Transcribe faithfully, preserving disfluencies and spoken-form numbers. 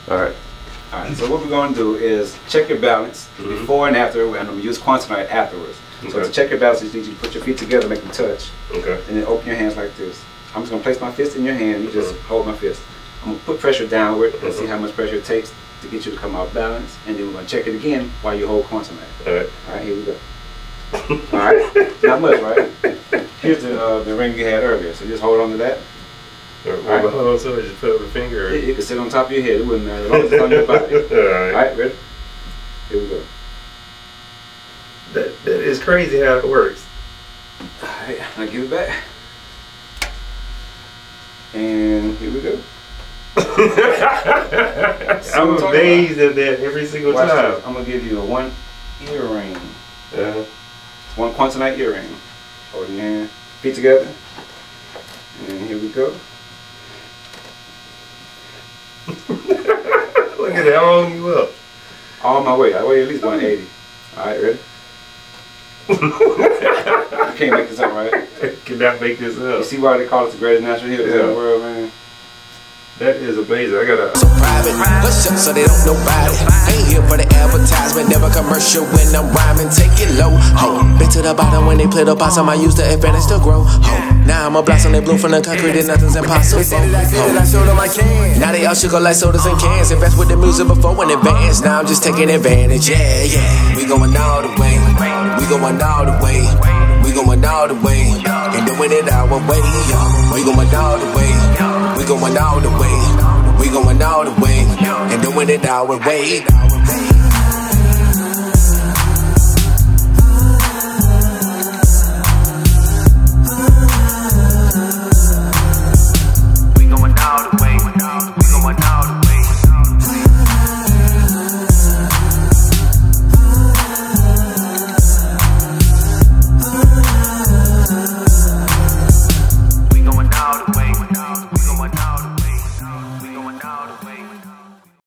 All right. All right. So what we're going to do is check your balance mm-hmm. before and after, and I'm going to use Quantonite afterwards. Okay. So to check your balance, you need you to put your feet together, make them touch. Okay. And then open your hands like this. I'm just going to place my fist in your hand. You just mm-hmm. hold my fist. I'm going to put pressure downward and mm-hmm. see how much pressure it takes to get you to come out balance. And then we're going to check it again while you hold Quantonite. All right. All right, here we go. All right. Not much, right? Here's the, uh, the ring you had earlier. So just hold on to that. All right. Well, hold on to it. Just put up a finger. Or... It, it can sit on top of your head. It wouldn't matter as long as it's on your body. All right. All right, ready? Here we go. That, that is crazy how it works. All right, now give it back. And here we go. I'm amazed at that every single Watch time. This. I'm going to give you a one earring. Uh-huh. One Quantonite earring. Hold your hand. Feet together. And here we go. Look at that. How long you up? All my weight. I weigh at least one eighty. Alright, ready? You can't make this up, right? Cannot make this up. You see why they call it the greatest natural healers yeah. in the world, man? That is amazing. I gotta. So private, hush up so they don't know about it. Ain't here for the advertisement, never commercial when I'm rhyming. Take it low, ho. Been to the bottom when they play the possum. I use the advantage to grow, ho. Now I'm a blossom, they bloom from the concrete and nothing's impossible. They said that I did it, I showed them I can. Now they all sugar like sodas and cans. Invest with the music before in advance. Now I'm just taking advantage, yeah, yeah. We going all the way, we going all the way, we going all the way, and doing it our way, yo. We going all the way, we going all the way. We going all the way, and doing it our way.